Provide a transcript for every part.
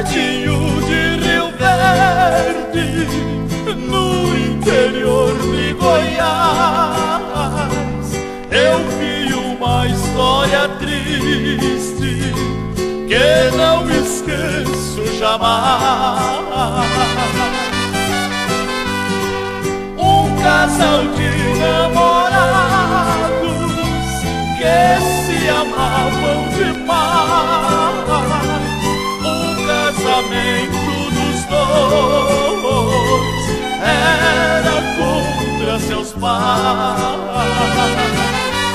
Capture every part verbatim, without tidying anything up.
pertinho de Rio Verde, no interior de Goiás, eu vi uma história triste que não esqueço jamais. Um casal de namorados que se amavam demais. O casamento dos dois era contra seus pais.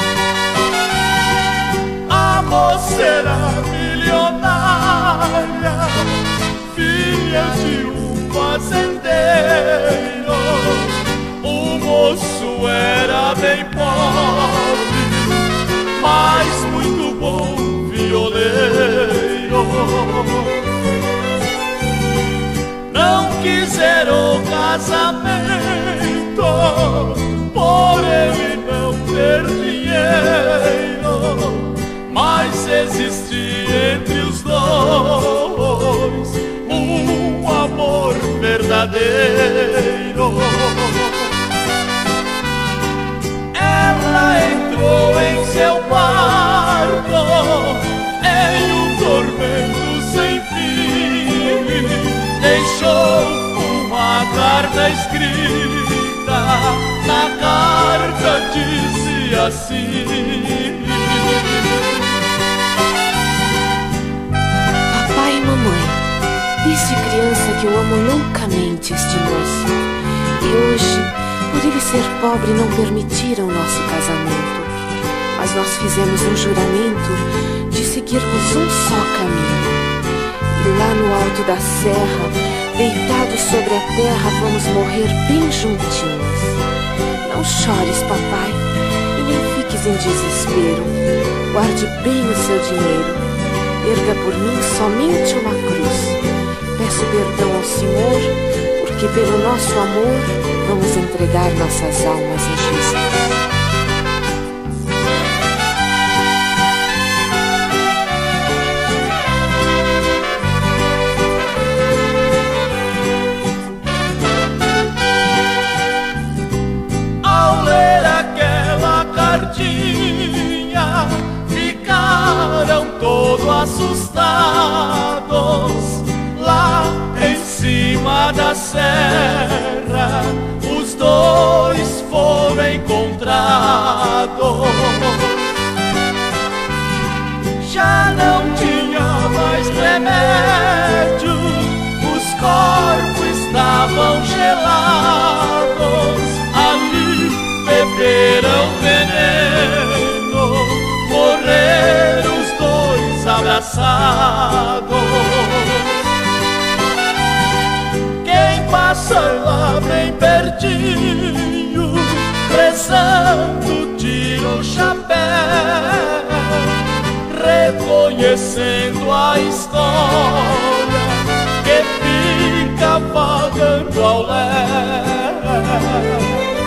A moça era milionária, filha de um fazendeiro. O moço era bem pobre, mas muito bom violeiro. Não quiseram casamento por ele não ter dinheiro, mas existia entre os dois um amor verdadeiro. Ela entrou em seu quarto em um tormento sem fim, deixou uma carta escrita. Na carta dizia assim: Papai e mamãe, desde criança que eu amo loucamente este moço, e hoje, por ele ser pobre, não permitiram nosso casamento. Mas nós fizemos um juramento de seguirmos um só caminho. E lá no alto da serra, deitados sobre a terra, vamos morrer bem juntinhos. Não chores, papai, e nem fiques em desespero. Guarde bem o seu dinheiro. Erga por mim somente uma cruz. Peço perdão ao Senhor, porque pelo nosso amor vamos entregar nossas almas a Jesus. Ao ler aquela cartinha, ficaram todos assustados. Lá em cima da serra, os dois foram encontrados. Já não tinha mais remédio, os corpos estavam gelados. Ali beberam veneno, morreram os dois abraçados. Passa lá bem pertinho, rezando, tira o chapéu, reconhecendo a história que fica vagando ao léu.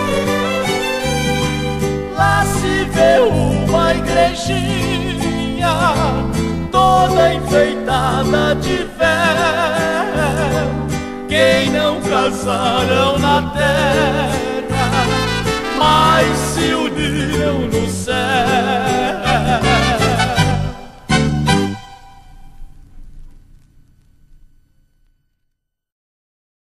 Lá se vê uma igrejinha toda enfeitada de véu. Quem não casaram na terra, mas se uniram no céu.